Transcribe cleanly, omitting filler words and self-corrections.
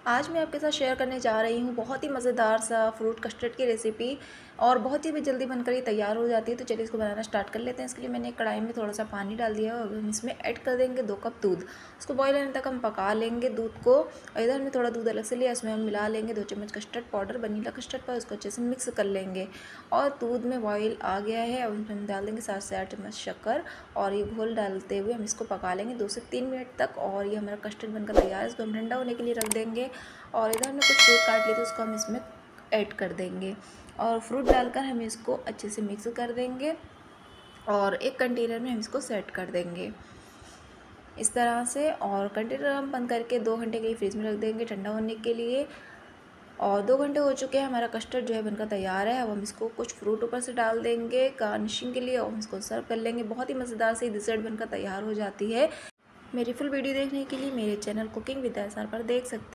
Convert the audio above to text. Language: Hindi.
आज मैं आपके साथ शेयर करने जा रही हूँ बहुत ही मज़ेदार सा फ्रूट कस्टर्ड की रेसिपी और बहुत ही भी जल्दी बनकर ये तैयार हो जाती है। तो चलिए इसको बनाना स्टार्ट कर लेते हैं। इसके लिए मैंने एक कढ़ाई में थोड़ा सा पानी डाल दिया और हम इसमें ऐड कर देंगे 2 कप दूध। उसको बॉईल होने तक हम पका लेंगे दूध को। और इधर हमने थोड़ा दूध अलग से लिया, इसमें हम मिला लेंगे 2 चम्मच custard powder, vanilla custard powder. उसको अच्छे से मिक्स कर लेंगे और दूध में बॉईल आ गया है। अब हम डाल देंगे 7 से 8 चम्मच शक्कर और ये घोल डालते हुए हम इसको पका लेंगे 2 से 3 मिनट तक। और ये हमारा कस्टर्ड बनकर तैयार है। इसको हम ठंडा होने के लिए रख देंगे। और इधर हमने कुछ फ्रूट काट लिए थे, उसको हम इसमें ऐड कर देंगे और फ्रूट डालकर हम इसको अच्छे से मिक्स कर देंगे और एक कंटेनर में हम इसको सेट कर देंगे इस तरह से। और कंटेनर हम बंद करके 2 घंटे के लिए फ्रिज में रख देंगे ठंडा होने के लिए। और 2 घंटे हो चुके हैं, हमारा कस्टर्ड जो है बनकर तैयार है। अब हम इसको कुछ फ्रूट ऊपर से डाल देंगे गार्निशिंग के लिए और हम इसको सर्व कर लेंगे। बहुत ही मज़ेदार सी डिज़र्ट बनकर तैयार हो जाती है। मेरी फुल वीडियो देखने के लिए मेरे चैनल कुकिंग विद एसआर पर देख सकते हैं।